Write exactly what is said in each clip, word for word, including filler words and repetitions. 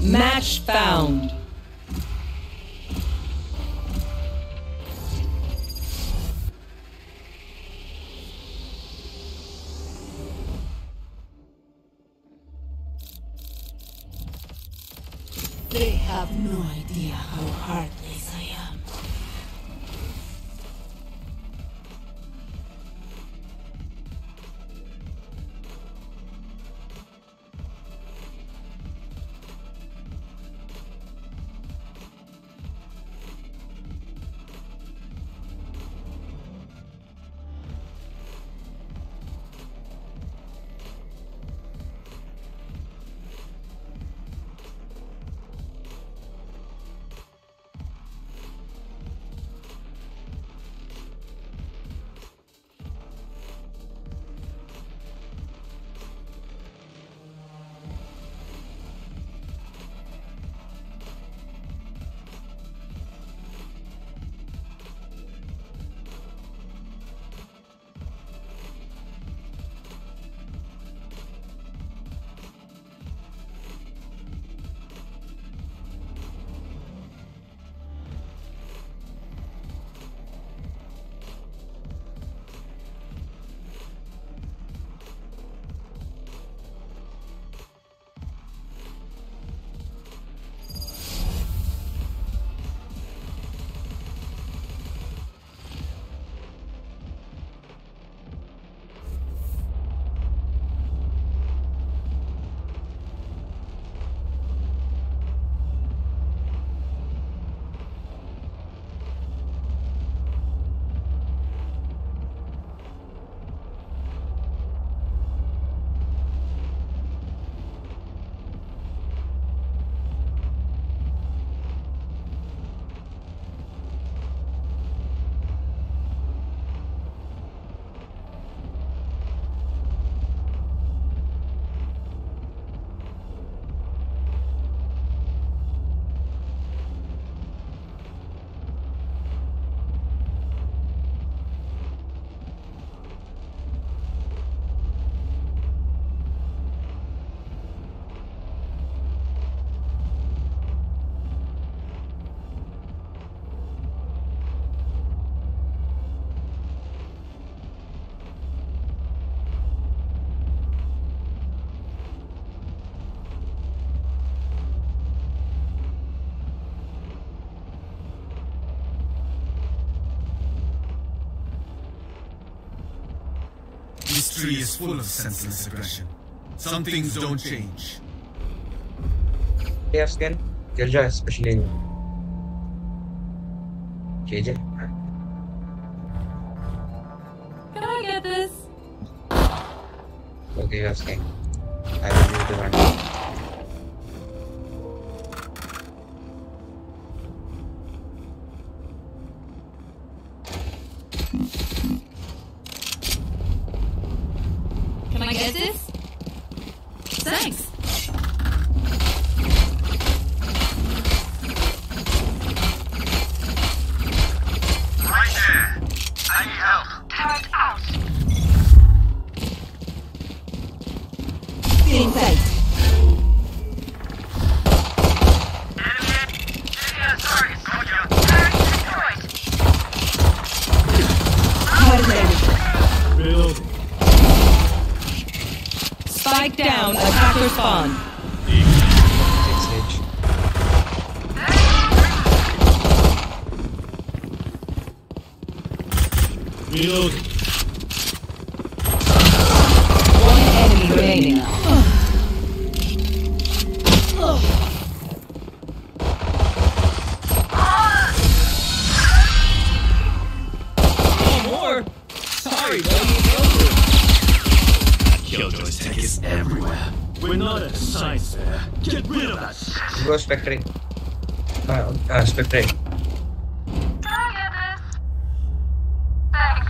Match found. They have no idea how heartless I am. This tree is full of senseless aggression. Some things don't change. They have skin. Killjoy, especially in J J. Can I get this? Okay, you have skin. I will use the one. Can I get this? Thanks. Right there! I need help! Turret out! In sight. NVIDIA targets! Turret destroyed! Reloading. Spike down, attacker spawn. Six stage. Reloading. One enemy remaining. More! Sorry, Killjoy's tech is everywhere. We're not at a science fair. Get rid of us. Go Spectre. Uh, uh, Spectre. Can I get this? Thanks.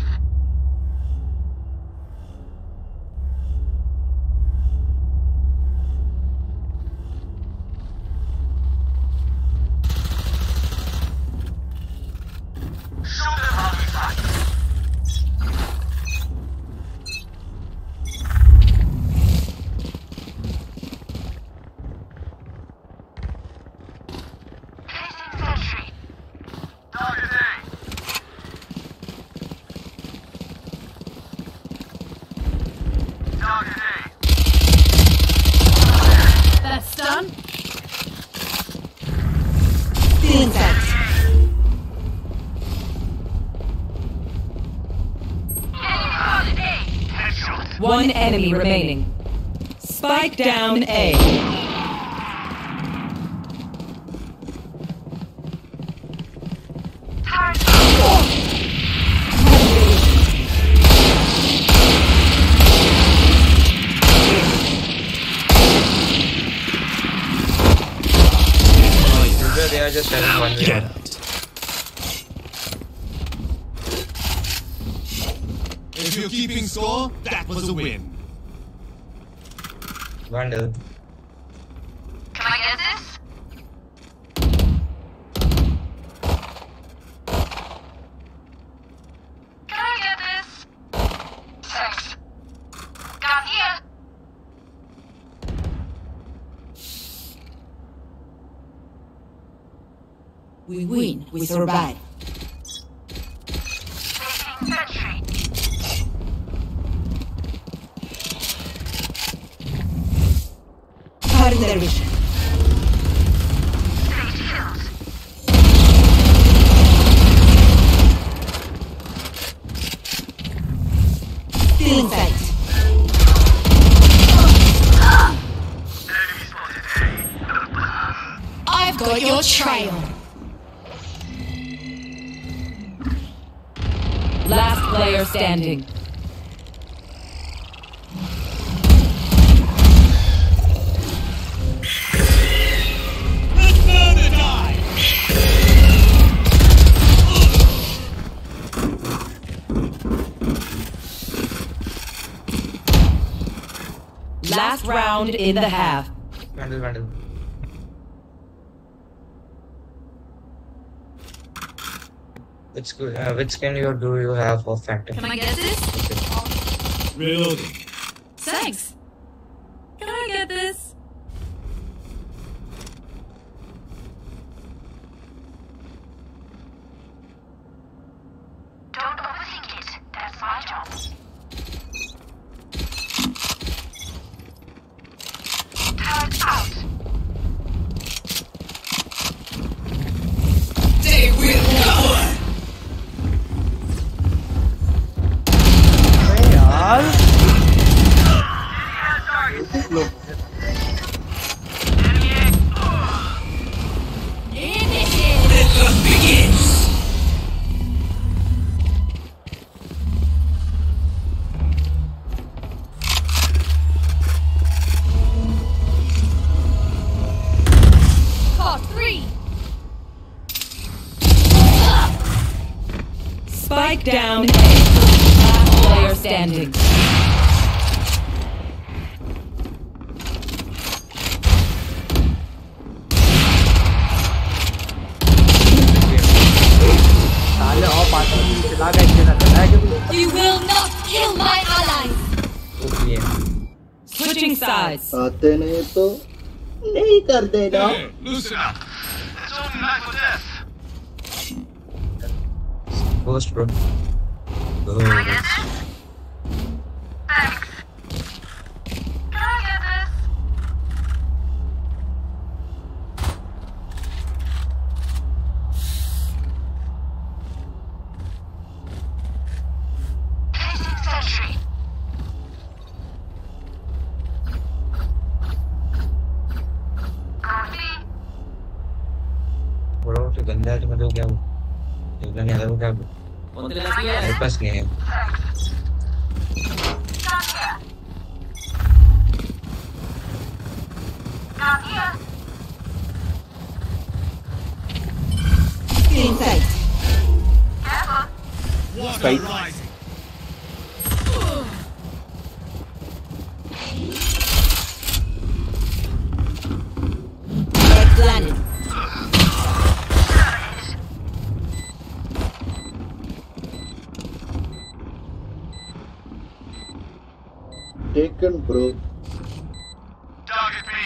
Show them how we fight! One enemy remaining. Spike down A. They are just having one way. Get out. If you're keeping score, that was a win. Vandal. Can I get this? Can I get this? Thanks. Got here. We win, we survive. Placing sentry. Cutting their vision. Stage killed. Still in sight. Enemy spotted A. I've got your trail. Last player standing. Last round in the half. Vandal, Vandal. Which, uh, which skin you do you have for Phantom? Can I get this? Reloading. Thanks. Can I get this? Don't overthink it. That's my job. Turret out. They will cover. Spike down A. Last player standing. You will not kill my allies. Okay. Switching sides. आते नहीं तो नहीं कर देना. Hey, loosen up. It's only life or death. Ghost, bro. Oh. Can I get this? Thanks. Can I get this? Placing sentry. Copy. Bro, तो गंदा है तो मतलब क्या वो? इतना नहीं आता वो क्या वो? मेरे पास नहीं है. Got here. Got here. Still in sight. Careful. Water Fight. rising. Red planet. Taken, bro. Target B.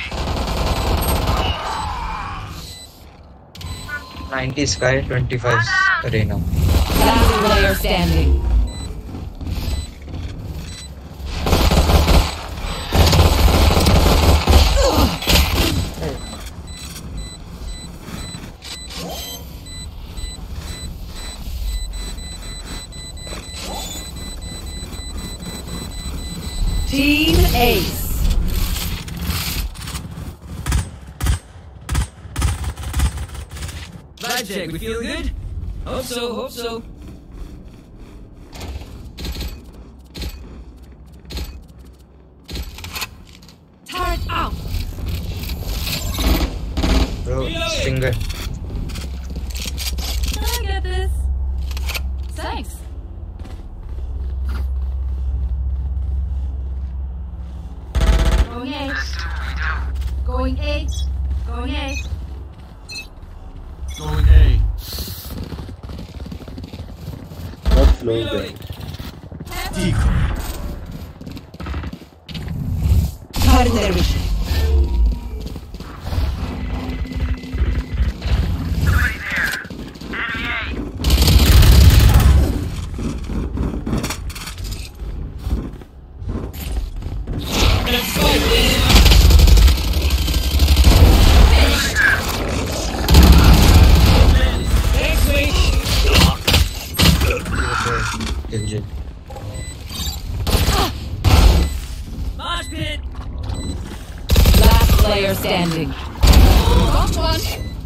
ninety Sky, twenty-five Arena. Last player standing. check. We feel good? Hope so, hope so. Turret out. Bro, stinger. Can I get this? Thanks. Going eight. Going eight. Going eight. Going A. Not slow there. Reloading. Decoy. Caught in their vision. Somebody there. Enemy Let's fight, man. Next week. Engine. Mosh pit. Last player standing. Got one.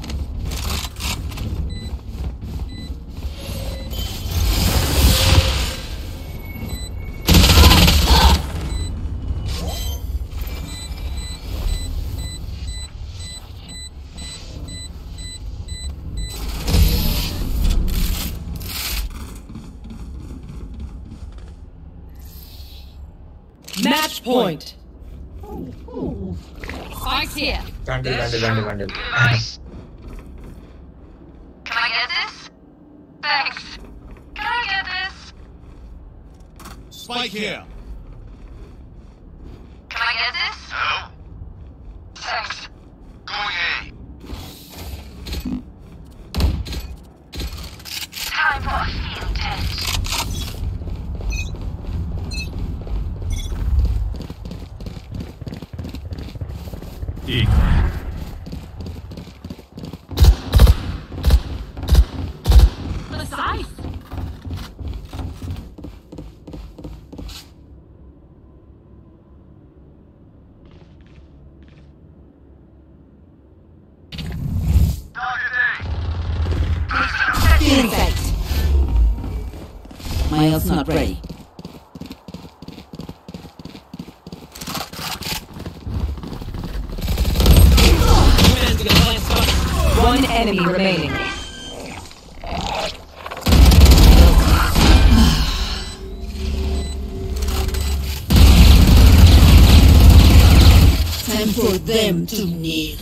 Match point. Spikes here. Candle, candle, candle, candle. Nice. Can I get this? Thanks. Can I get this? Spike here. Can I get this? No. Thanks. Going A. Time for a field test. Decoy. Precise. Target A. Feeling sight. Miles not ready. One enemy remaining. Time for them to kneel.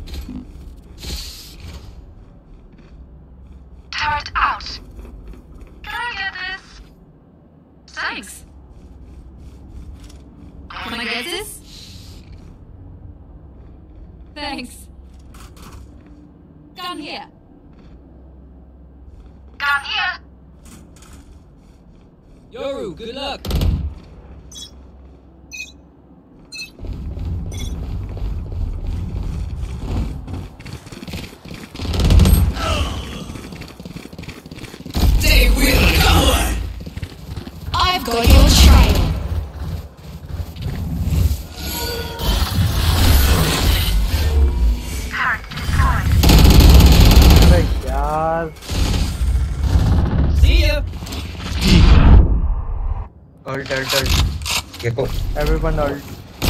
Turret out. Can I get this? Thanks. Can I get this? Thanks. Gun here. Gun here. Yoru, good luck. They will cover. I've got your child. Turret destroyed. See ya. Ult, ult, ult. Gecko. Everyone ult.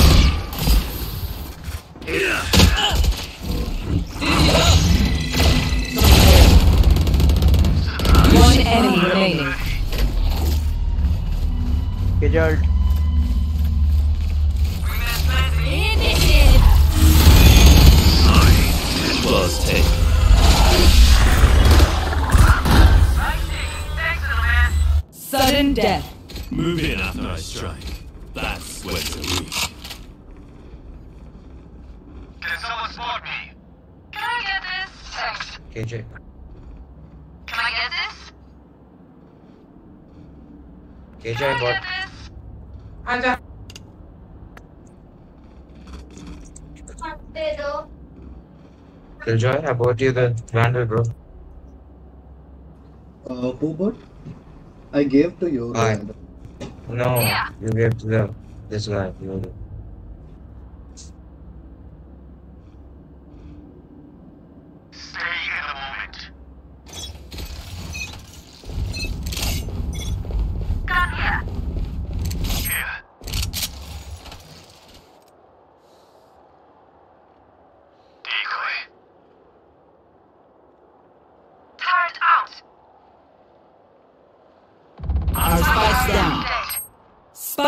One enemy remaining. Get your ult. Initiative. Plus ten. Thanks, little man. Sudden death. Move in after I strike. That's when to leave. Can someone spot me? Can I get this? Thanks. K J. Can I get this? K J Can I bot. get this? Killjoy, I bought you the vandal, bro. Uh, who bought? I gave to you. Hi. No, Yeah. you gave to the this guy. You Stay in the moment.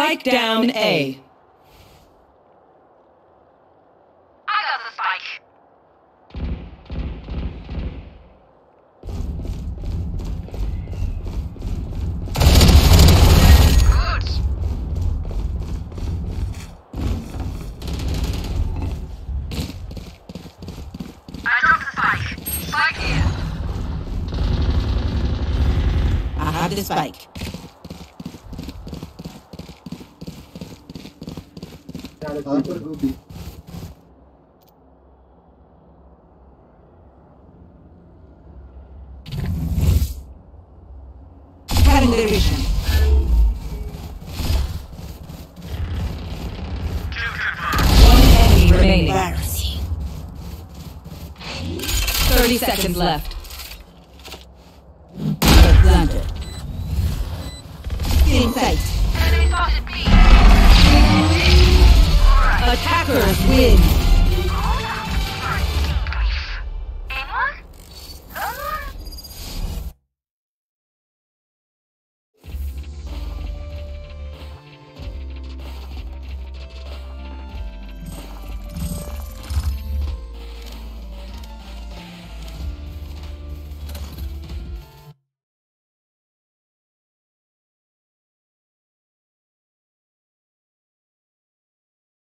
Spike down A. I got the spike. Good. I dropped the spike. Spike here. I have the spike. Hyper go B. Cutting the vision. One enemy remaining. Embarrassing. thirty seconds left. Planted. In sight. Enemy spotted B. Attackers win.